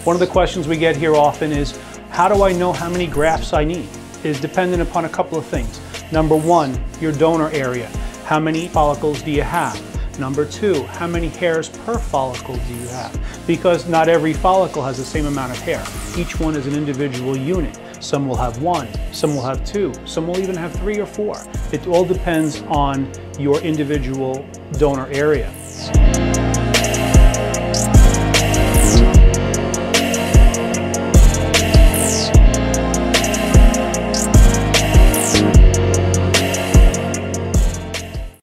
One of the questions we get here often is, how do I know how many grafts I need? Is dependent upon a couple of things. Number one, your donor area. How many follicles do you have? Number two, how many hairs per follicle do you have? Because not every follicle has the same amount of hair. Each one is an individual unit. Some will have one, some will have two, some will even have 3 or 4. It all depends on your individual donor area.